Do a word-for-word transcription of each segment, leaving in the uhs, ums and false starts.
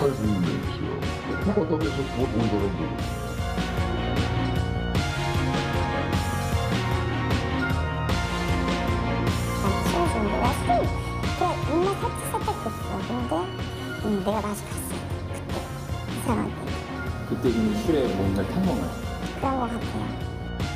가까이 보이는 애 있어요. 코바닥에서 그거 본 사람들. 맨날 살짝 살짝 줬어. 근데 음, 내가 맛이 갔어. 그때 이상하게. 그때 좀 술에 뭔가 탄 건가요? 그런 것 같아요.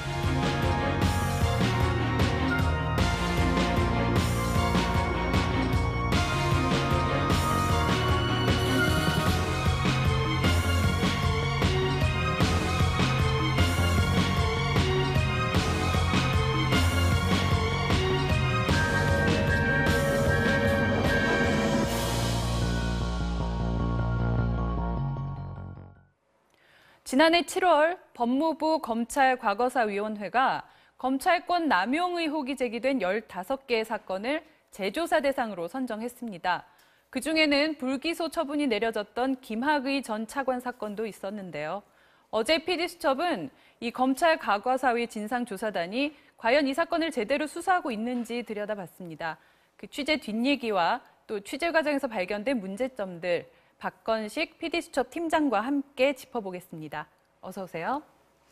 지난해 칠월 법무부 검찰과거사위원회가 검찰권 남용 의혹이 제기된 열다섯 개의 사건을 재조사 대상으로 선정했습니다. 그중에는 불기소 처분이 내려졌던 김학의 전 차관 사건도 있었는데요. 어제 피디수첩은 이 검찰과거사위 진상조사단이 과연 이 사건을 제대로 수사하고 있는지 들여다봤습니다. 그 취재 뒷얘기와 또 취재 과정에서 발견된 문제점들, 박건식 피디수첩 팀장과 함께 짚어보겠습니다. 어서 오세요.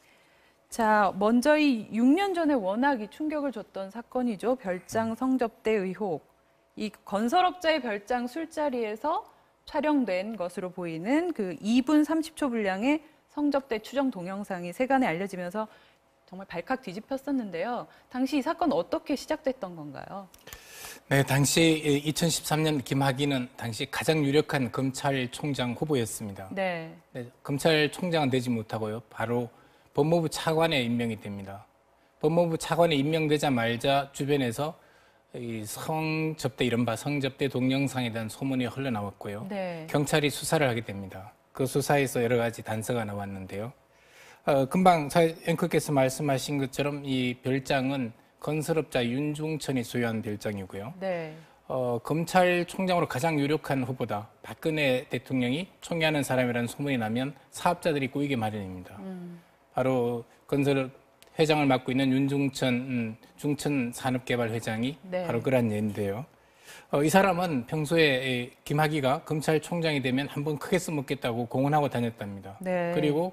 자, 먼저 이 육 년 전에 워낙 이 충격을 줬던 사건이죠. 별장 성접대 의혹. 이 건설업자의 별장 술자리에서 촬영된 것으로 보이는 그 이 분 삼십 초 분량의 성접대 추정 동영상이 세간에 알려지면서 정말 발칵 뒤집혔었는데요. 당시 이 사건 어떻게 시작됐던 건가요? 네, 당시 이천십삼 년 김학의는 당시 가장 유력한 검찰총장 후보였습니다. 네. 네, 검찰총장은 되지 못하고요. 바로 법무부 차관에 임명이 됩니다. 법무부 차관에 임명되자마자 주변에서 이 성접대, 이른바 성접대 동영상에 대한 소문이 흘러나왔고요. 네. 경찰이 수사를 하게 됩니다. 그 수사에서 여러 가지 단서가 나왔는데요. 어, 금방 앵커께서 말씀하신 것처럼 이 별장은 건설업자 윤중천이 소유한 별장이고요. 네. 어, 검찰총장으로 가장 유력한 후보다. 박근혜 대통령이 총애하는 사람이라는 소문이 나면 사업자들이 꼬이게 마련입니다. 음. 바로 건설 회장을 맡고 있는 윤중천 음, 중천산업개발 회장이 네. 바로 그런 예인데요. 어, 이 사람은 평소에 김학의가 검찰총장이 되면 한번 크게 써먹겠다고 공언하고 다녔답니다. 네. 그리고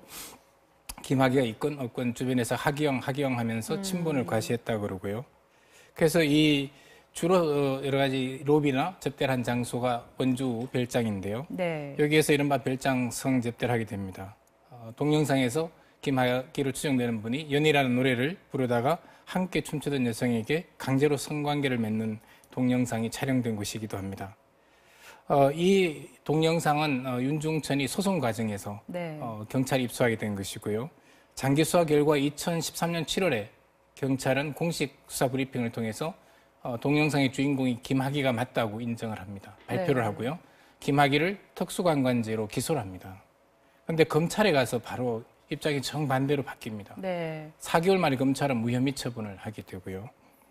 김학의가 있건 없건 주변에서 하기영 하기영 하면서 음. 친분을 과시했다고 그러고요. 그래서 이 주로 여러 가지 로비나 접대를 한 장소가 원주 별장인데요. 네. 여기에서 이른바 별장 성접대를 하게 됩니다. 어, 동영상에서 김학의로 추정되는 분이 연희라는 노래를 부르다가 함께 춤추던 여성에게 강제로 성관계를 맺는 동영상이 촬영된 곳이기도 합니다. 어, 이 동영상은 어, 윤중천이 소송 과정에서 네. 어, 경찰에 입수하게 된 것이고요. 장기 수사 결과 이천십삼 년 칠월에 경찰은 공식 수사 브리핑을 통해서 어, 동영상의 주인공이 김학의가 맞다고 인정을 합니다. 발표를 네. 하고요. 김학의를 특수관관죄로 기소를 합니다. 그런데 검찰에 가서 바로 입장이 정반대로 바뀝니다. 네. 사 개월 만에 검찰은 무혐의 처분을 하게 되고요.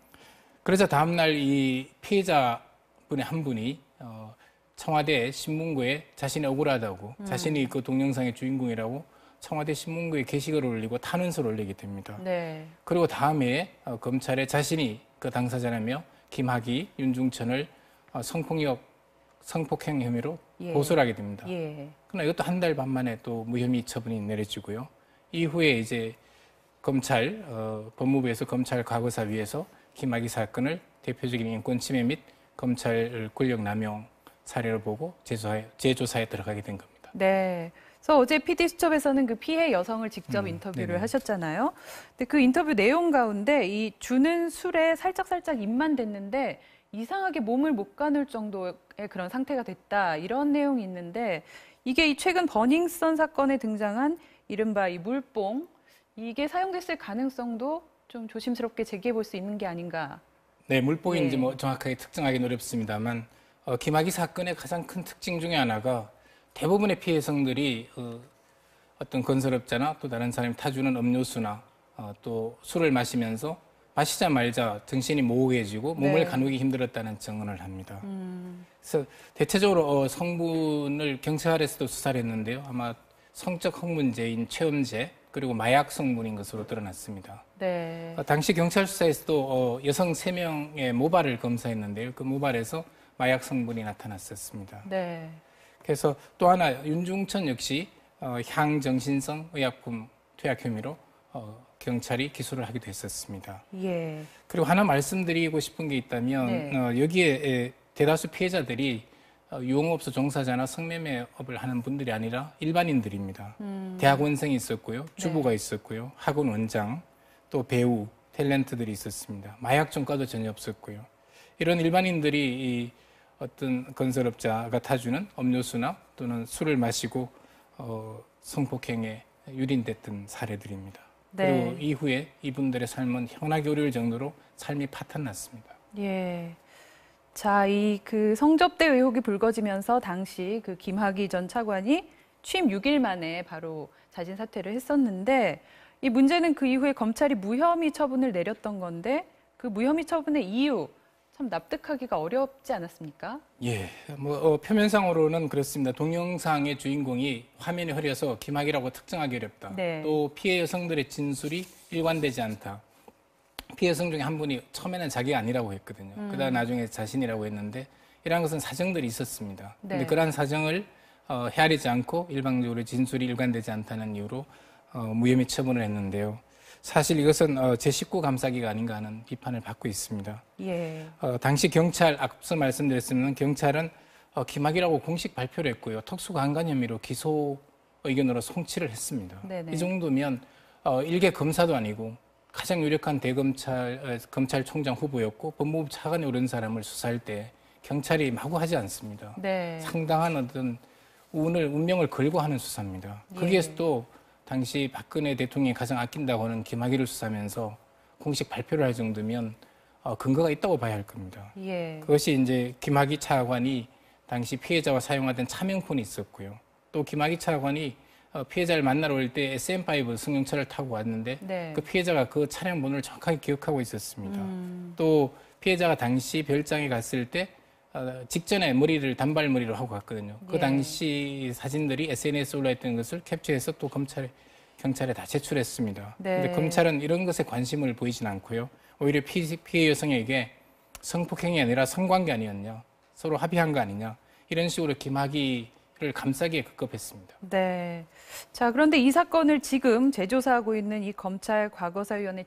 그래서 다음날 이 피해자분의 한 분이 어, 청와대 신문고에 자신이 억울하다고 음. 자신이 그 동영상의 주인공이라고 청와대 신문고에 게시글을 올리고 탄원서를 올리게 됩니다. 네. 그리고 다음에 어, 검찰에 자신이 그 당사자라며 김학의, 윤중천을 어, 성폭력, 성폭행 혐의로 예. 고소를 하게 됩니다. 예. 그러나 이것도 한 달 반 만에 또 무혐의 처분이 내려지고요. 이후에 이제 검찰, 어, 법무부에서 검찰 과거사위에서 김학의 사건을 대표적인 인권 침해 및 검찰 권력 남용 사례를 보고 재조사에, 재조사에 들어가게 된 겁니다. 네. 그래서 어제 피디수첩에서는 그 피해 여성을 직접 음, 인터뷰를 네네. 하셨잖아요. 근데 그 인터뷰 내용 가운데 이 주는 술에 살짝살짝 입만 댔는데 이상하게 몸을 못 가눌 정도의 그런 상태가 됐다. 이런 내용이 있는데 이게 이 최근 버닝썬 사건에 등장한 이른바 이 물뽕, 이게 사용됐을 가능성도 좀 조심스럽게 제기해 볼 수 있는 게 아닌가. 네, 물뽕인지 네. 뭐 정확하게 특정하기는 어렵습니다만 어, 김학의 사건의 가장 큰 특징 중에 하나가 대부분의 피해 여성들이 어, 어떤 건설업자나 또 다른 사람이 타주는 음료수나 어, 또 술을 마시면서 마시자 말자 정신이 모호해지고 몸을 네. 가누기 힘들었다는 증언을 합니다. 음. 그래서 대체적으로 어, 성분을 경찰에서도 수사를 했는데요. 아마 성적 흥분제인 체험제 그리고 마약 성분인 것으로 드러났습니다. 네. 어, 당시 경찰 수사에서도 어, 여성 세 명의 모발을 검사했는데요. 그 모발에서 마약 성분이 나타났었습니다. 네. 그래서 또 하나 윤중천 역시 어, 향정신성 의약품 투약 혐의로 어, 경찰이 기소를 하기도 했었습니다. 예. 그리고 하나 말씀드리고 싶은 게 있다면 네. 어, 여기에 에, 대다수 피해자들이 어, 유흥업소 종사자나 성매매업을 하는 분들이 아니라 일반인들입니다. 음. 대학원생이 있었고요, 주부가 네. 있었고요, 학원 원장, 또 배우, 탤런트들이 있었습니다. 마약 전과도 전혀 없었고요. 이런 일반인들이 이 어떤 건설업자가 타주는 음료수나 또는 술을 마시고 어, 성폭행에 유린됐던 사례들입니다. 네. 그리고 이후에 이분들의 삶은 현하게 어려울 정도로 삶이 파탄났습니다. 예. 자, 이 그 성접대 의혹이 불거지면서 당시 그 김학의 전 차관이 취임 육 일 만에 바로 자진 사퇴를 했었는데 이 문제는 그 이후에 검찰이 무혐의 처분을 내렸던 건데 그 무혐의 처분의 이유 참 납득하기가 어렵지 않았습니까? 예, 뭐 어, 표면상으로는 그렇습니다. 동영상의 주인공이 화면이 흐려서 김학이라고 특정하기 어렵다. 네. 또 피해 여성들의 진술이 일관되지 않다. 피해 여성 중에 한 분이 처음에는 자기가 아니라고 했거든요. 음. 그다음 나중에 자신이라고 했는데 이러한 것은 사정들이 있었습니다. 네. 그런데 그러한 사정을 어, 헤아리지 않고 일방적으로 진술이 일관되지 않다는 이유로 어, 무혐의 처분을 했는데요. 사실 이것은 어, 제십구 감싸기가 아닌가 하는 비판을 받고 있습니다. 예. 어, 당시 경찰, 앞서 말씀드렸으면 경찰은 어, 김학이라고 공식 발표를 했고요. 특수강간 혐의로 기소 의견으로 송치를 했습니다. 네네. 이 정도면 어, 일개 검사도 아니고 가장 유력한 대검찰 어, 검찰총장 후보였고 법무부 차관에 오른 사람을 수사할 때 경찰이 마구 하지 않습니다. 네. 상당한 어떤 운을 운명을 걸고 하는 수사입니다. 예. 거기에서도 당시 박근혜 대통령이 가장 아낀다고 하는 김학의를 수사하면서 공식 발표를 할 정도면 어, 근거가 있다고 봐야 할 겁니다. 예. 그것이 이제 김학의 차관이 당시 피해자와 사용하던 차명폰이 있었고요. 또 김학의 차관이 어, 피해자를 만나러 올 때 에스엠 파이브 승용차를 타고 왔는데 네. 그 피해자가 그 차량 번호를 정확하게 기억하고 있었습니다. 음. 또 피해자가 당시 별장에 갔을 때 어, 직전에 머리를 단발머리로 하고 갔거든요. 그 예. 당시 사진들이 에스엔에스에 올라있던 것을 캡처해서 또 검찰에, 경찰에 다 제출했습니다. 네. 근데 검찰은 이런 것에 관심을 보이진 않고요. 오히려 피해, 피해 여성에게 성폭행이 아니라 성관계 아니었냐, 서로 합의한 거 아니냐, 이런 식으로 김학의를 감싸기에 급급했습니다. 네. 자, 그런데 이 사건을 지금 재조사하고 있는 이 검찰 과거사위원회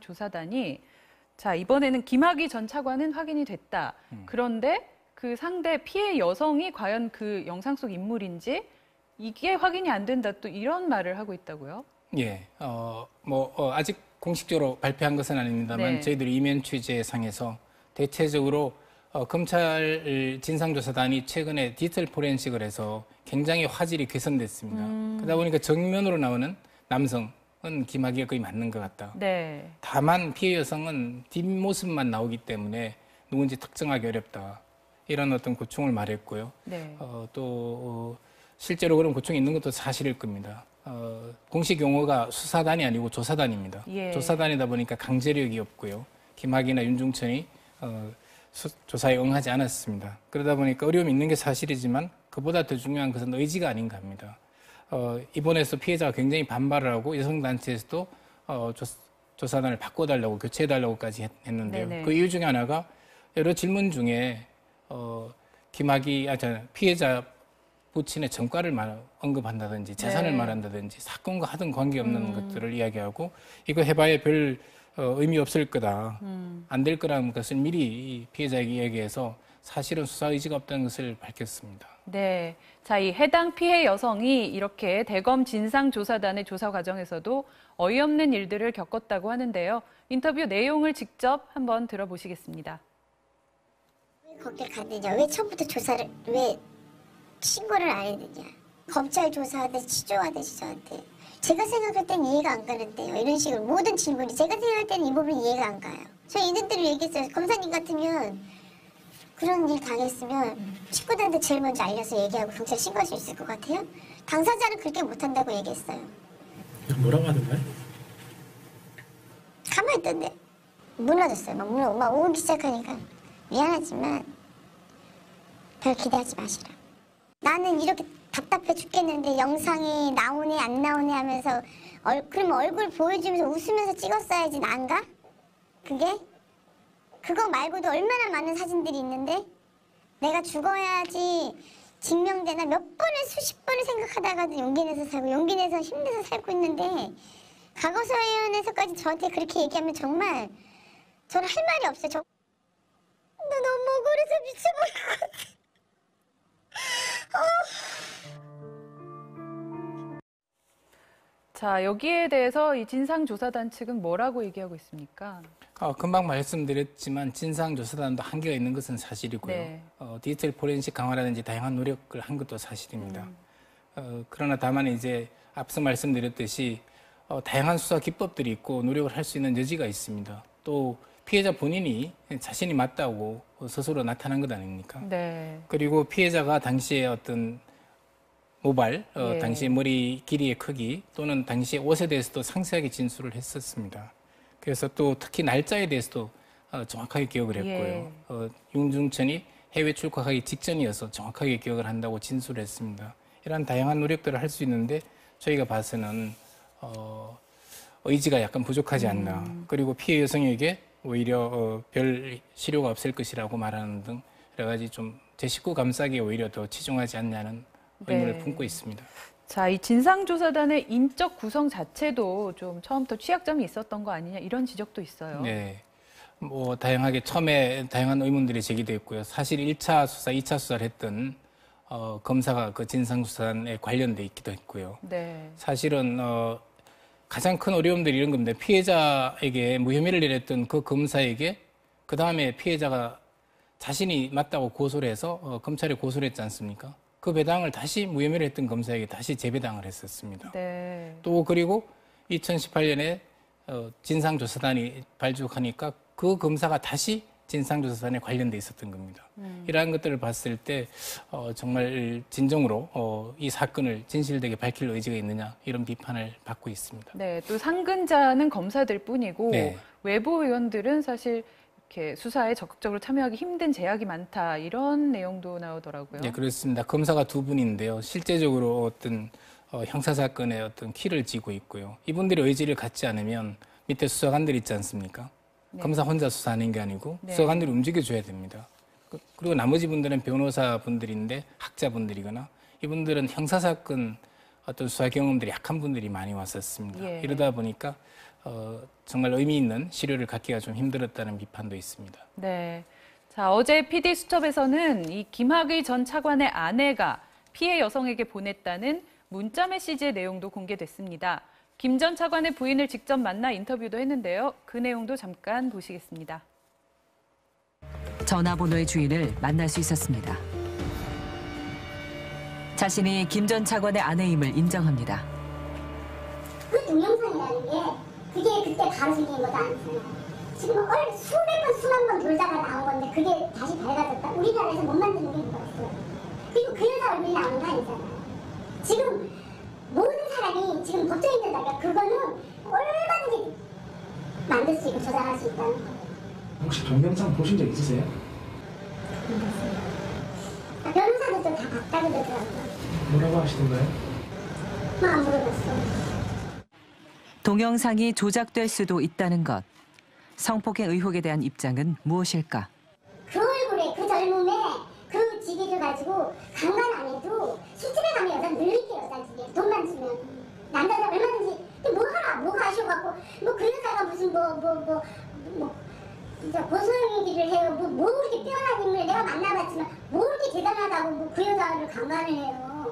진상조사단이 자, 이번에는 김학의 전 차관은 확인이 됐다. 음. 그런데 그 상대 피해 여성이 과연 그 영상 속 인물인지 이게 확인이 안 된다. 또 이런 말을 하고 있다고요? 예, 어, 뭐, 어, 아직 공식적으로 발표한 것은 아닙니다만 네. 저희들이 이면 취재상에서 대체적으로 어, 검찰 진상조사단이 최근에 디지털 포렌식을 해서 굉장히 화질이 개선됐습니다. 음. 그러다 보니까 정면으로 나오는 남성은 김학의가 거의 맞는 것 같다. 네. 다만 피해 여성은 뒷모습만 나오기 때문에 누군지 특정하기 어렵다. 이런 어떤 고충을 말했고요. 네. 어, 또 어, 실제로 그런 고충이 있는 것도 사실일 겁니다. 어, 공식 용어가 수사단이 아니고 조사단입니다. 예. 조사단이다 보니까 강제력이 없고요. 김학의나 윤중천이 어, 수, 조사에 응하지 않았습니다. 그러다 보니까 어려움이 있는 게 사실이지만 그보다 더 중요한 것은 의지가 아닌가 합니다. 어, 이번에서 피해자가 굉장히 반발을 하고 여성단체에서도 어, 조, 조사단을 바꿔달라고 교체해달라고까지 했, 했는데요. 네네. 그 이유 중에 하나가 여러 질문 중에 어, 김학의, 아, 저, 피해자 부친의 전과를 말, 언급한다든지 재산을 네. 말한다든지 사건과 하등 관계없는 음. 것들을 이야기하고 이거 해봐야 별 어, 의미 없을 거다. 음. 안 될 거라는 것을 미리 이 피해자에게 이야기해서 사실은 수사 의지가 없다는 것을 밝혔습니다. 네. 자, 이 해당 피해 여성이 이렇게 대검 진상조사단의 조사 과정에서도 어이없는 일들을 겪었다고 하는데요. 인터뷰 내용을 직접 한번 들어보시겠습니다. 왜 거길 갔느냐? 왜 처음부터 조사를 왜 신고를 안 했느냐? 검찰 조사하듯이 치조하듯이 저한테. 제가 생각할 땐 이해가 안 가는데요. 이런 식으로 모든 질문이 제가 생각할 때는 이 부분이 이해가 안 가요. 저 있는 대로 얘기했어요. 검사님 같으면 그런 일 당했으면 식구들한테 제일 먼저 알려서 얘기하고 경찰 신고할 수 있을 것 같아요? 당사자는 그렇게 못한다고 얘기했어요. 뭐라고 하던가요? 가만히 있던데 무너졌어요. 막, 무너, 막 오기 시작하니까 미안하지만 별 기대하지 마시라. 나는 이렇게 답답해 죽겠는데 영상이 나오네 안 나오네 하면서 얼, 그러면 얼굴 보여주면서 웃으면서 찍었어야지 난가? 그게? 그거 말고도 얼마나 많은 사진들이 있는데 내가 죽어야지 증명되나 몇 번을 수십 번을 생각하다가도 용기 내서 살고 용기 내서 힘내서 살고 있는데 과거사위원회에서까지 저한테 그렇게 얘기하면 정말 저는 할 말이 없어요. 저... 나 너무 억울해서 미쳐버릴 것 같아. 자, 여기에 대해서 이 진상조사단 측은 뭐라고 얘기하고 있습니까? 어, 금방 말씀드렸지만 진상조사단도 한계가 있는 것은 사실이고요. 네. 어, 디지털 포렌식 강화라든지 다양한 노력을 한 것도 사실입니다. 음. 어, 그러나 다만 이제 앞서 말씀드렸듯이 어, 다양한 수사 기법들이 있고 노력을 할 수 있는 여지가 있습니다. 또 피해자 본인이 자신이 맞다고 스스로 나타난 것 아닙니까? 네. 그리고 피해자가 당시에 어떤 모발, 어, 예. 당시 머리 길이의 크기 또는 당시 옷에 대해서도 상세하게 진술을 했었습니다. 그래서 또 특히 날짜에 대해서도 어, 정확하게 기억을 했고요. 예. 어, 윤중천이 해외 출국하기 직전이어서 정확하게 기억을 한다고 진술을 했습니다. 이런 다양한 노력들을 할 수 있는데 저희가 봐서는 어, 의지가 약간 부족하지 않나. 음. 그리고 피해 여성에게 오히려 어, 별 실효가 없을 것이라고 말하는 등 여러 가지 좀 제 식구 감싸기에 오히려 더 치중하지 않냐는 의문을 네. 품고 있습니다. 자, 이 진상조사단의 인적 구성 자체도 좀 처음부터 취약점이 있었던 거 아니냐 이런 지적도 있어요. 네. 뭐 다양하게 처음에 다양한 의문들이 제기됐고요. 사실 일 차 수사, 이 차 수사를 했던 어, 검사가 그 진상조사단에 관련돼 있기도 했고요. 네. 사실은 어, 가장 큰 어려움들이 이런 겁니다. 피해자에게 무혐의를 내렸던 그 검사에게 그 다음에 피해자가 자신이 맞다고 고소를 해서 어, 검찰에 고소를 했지 않습니까? 그 배당을 다시 무혐의를 했던 검사에게 다시 재배당을 했었습니다. 네. 또 그리고 이천십팔 년에 어, 진상조사단이 발족하니까 그 검사가 다시 진상조사단에 관련돼 있었던 겁니다. 음. 이러한 것들을 봤을 때 어, 정말 진정으로 어, 이 사건을 진실되게 밝힐 의지가 있느냐 이런 비판을 받고 있습니다. 네, 또 상근자는 검사들 뿐이고 네. 외부 의원들은 사실 이렇게 수사에 적극적으로 참여하기 힘든 제약이 많다 이런 내용도 나오더라고요. 네, 그렇습니다. 검사가 두 분인데요. 실제적으로 어떤 어, 형사 사건의 어떤 키를 쥐고 있고요. 이분들이 의지를 갖지 않으면 밑에 수사관들 있지 않습니까? 네. 검사 혼자 수사하는 게 아니고 네. 수사관들이 움직여줘야 됩니다. 그- 그리고 나머지 분들은 변호사 분들인데 학자분들이거나 이분들은 형사 사건 어떤 수사 경험들이 약한 분들이 많이 왔었습니다. 예. 이러다 보니까 어, 정말 의미 있는 시료를 갖기가 좀 힘들었다는 비판도 있습니다. 네. 자, 어제 피디수첩에서는 이 김학의 전 차관의 아내가 피해 여성에게 보냈다는 문자 메시지의 내용도 공개됐습니다. 김 전 차관의 부인을 직접 만나 인터뷰도 했는데요. 그 내용도 잠깐 보시겠습니다. 전화번호의 주인을 만날 수 있었습니다. 자신이 김 전 차관의 아내임을 인정합니다. 그 동영상이라는 게 그게 그때 바로 생긴 것도 아니잖아요. 지금 얼 수백 번 수만 번 돌다가 나온 건데 그게 다시 밝아졌다. 우리나라에서 못 만드는 게 뭐가 있어요. 그리고 그 여자 얼굴이 나온 거 아니잖아요. 지금 모든 사람이 지금 법정에 있는다니까 그거는 얼마든지 만들 수 있고 조작할 수 있다는 거예요. 혹시 동영상 보신 적 있으세요? 아, 변호사들도 다 봤다고 그러더라고요. 뭐라고 하시던가요? 뭐 안 물어봤어요. 동영상이 조작될 수도 있다는 것. 성폭행 의혹에 대한 입장은 무엇일까? 그 얼굴에 그 젊음에 그 지기를 가지고 강간 안 해도 술집에 가면 여자 늘릴게 여자지 돈만 주면 남자들 얼마든지 근데 뭐 하라 뭐가 아쉬워갖고 뭐 그 여자가 무슨 뭐 뭐 뭐 뭐 진짜 고소행위를 해요 뭐, 뭐 그렇게 뛰어난 인물을 내가 만나봤지만 뭐 그렇게 대단하다고 뭐 그 여자를 강간을 해요.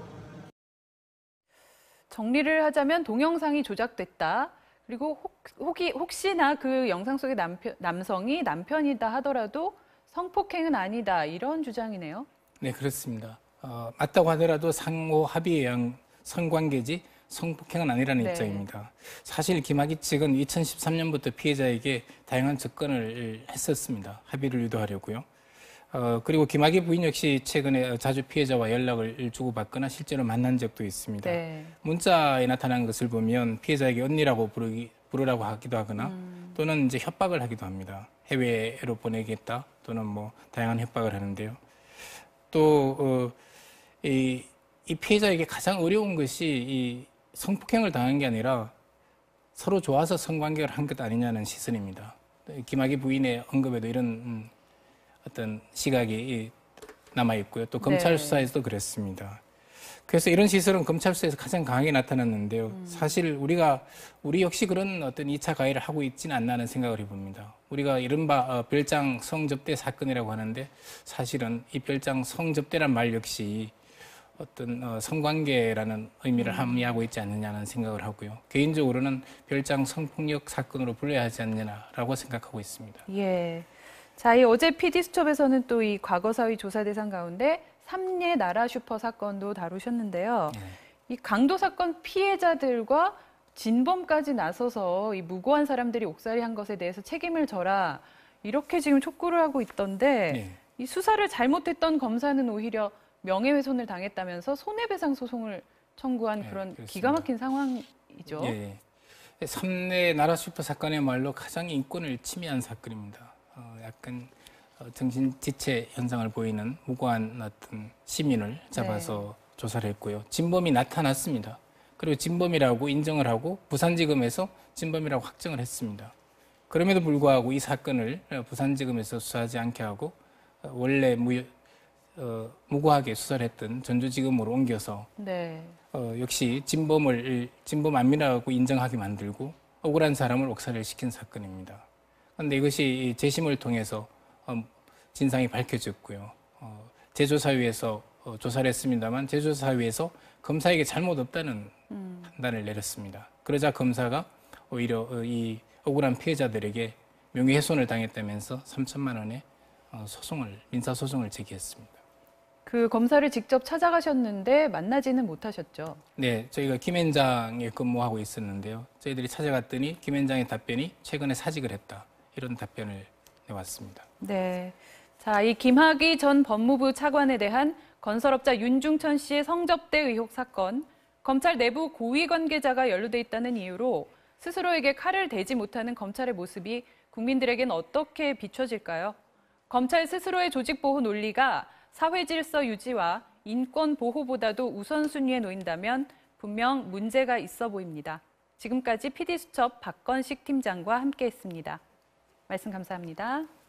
정리를 하자면 동영상이 조작됐다. 그리고 혹, 혹이, 혹시나 그 영상 속의 남편, 남성이 남편이다 하더라도 성폭행은 아니다. 이런 주장이네요. 네, 그렇습니다. 어, 맞다고 하더라도 상호 합의에 의한 성관계지 성폭행은 아니라는 네. 입장입니다. 사실 김학의 측은 이천십삼 년부터 피해자에게 다양한 접근을 했었습니다. 합의를 유도하려고요. 어, 그리고 김학의 부인 역시 최근에 자주 피해자와 연락을 주고받거나 실제로 만난 적도 있습니다. 네. 문자에 나타난 것을 보면 피해자에게 언니라고 부르기, 부르라고 하기도 하거나 음. 또는 이제 협박을 하기도 합니다. 해외로 보내겠다 또는 뭐 다양한 협박을 하는데요. 또 어, 이, 이 피해자에게 가장 어려운 것이 이 성폭행을 당한 게 아니라 서로 좋아서 성관계를 한 것 아니냐는 시선입니다. 김학의 부인의 언급에도 이런 음, 어떤 시각이 남아 있고요. 또 검찰 네. 수사에서도 그랬습니다. 그래서 이런 시설은 검찰 수사에서 가장 강하게 나타났는데요. 음. 사실 우리가 우리 역시 그런 어떤 이 차 가해를 하고 있지는 않나는 생각을 해봅니다. 우리가 이른바 별장 성접대 사건이라고 하는데 사실은 이 별장 성접대란 말 역시 어떤 어, 성관계라는 의미를 음. 함의하고 있지 않느냐는 생각을 하고요. 개인적으로는 별장 성폭력 사건으로 불러야 하지 않느냐라고 생각하고 있습니다. 예. 자, 이 어제 피디수첩에서는 또 이 과거사위 조사 대상 가운데 삼례 나라 슈퍼 사건도 다루셨는데요. 네. 이 강도 사건 피해자들과 진범까지 나서서 이 무고한 사람들이 옥살이한 것에 대해서 책임을 져라 이렇게 지금 촉구를 하고 있던데 네. 이 수사를 잘못했던 검사는 오히려 명예훼손을 당했다면서 손해배상 소송을 청구한 네, 그런 그렇습니다. 기가 막힌 상황이죠. 예. 삼례 나라 슈퍼 사건이야말로 가장 인권을 침해한 사건입니다. 어, 약간 어, 정신 지체 현상을 보이는 무고한 어떤 시민을 잡아서 네. 조사를 했고요. 진범이 나타났습니다. 그리고 진범이라고 인정을 하고 부산지검에서 진범이라고 확정을 했습니다. 그럼에도 불구하고 이 사건을 부산지검에서 수사하지 않게 하고 원래 무, 어, 무고하게 수사를 했던 전주지검으로 옮겨서 네. 어, 역시 진범을 진범 아니라고 인정하게 만들고 억울한 사람을 옥살이를 시킨 사건입니다. 그런데 이것이 재심을 통해서 어, 진상이 밝혀졌고요. 어, 제조사위에서 어, 조사를 했습니다만 제조사위에서 검사에게 잘못 없다는 음. 판단을 내렸습니다. 그러자 검사가 오히려 어, 이 억울한 피해자들에게 명예훼손을 당했다면서 삼천만 원의 어, 소송을 민사 소송을 제기했습니다. 그 검사를 직접 찾아가셨는데 만나지는 못하셨죠. 네, 저희가 김현장에 근무하고 있었는데요. 저희들이 찾아갔더니 김현장의 답변이 최근에 사직을 했다. 이런 답변을 내왔습니다. 네. 자, 이 김학의 전 법무부 차관에 대한 건설업자 윤중천 씨의 성접대 의혹 사건, 검찰 내부 고위 관계자가 연루돼 있다는 이유로 스스로에게 칼을 대지 못하는 검찰의 모습이 국민들에겐 어떻게 비춰질까요? 검찰 스스로의 조직 보호 논리가 사회 질서 유지와 인권 보호보다도 우선순위에 놓인다면 분명 문제가 있어 보입니다. 지금까지 피디수첩 박건식 팀장과 함께했습니다. 말씀 감사합니다.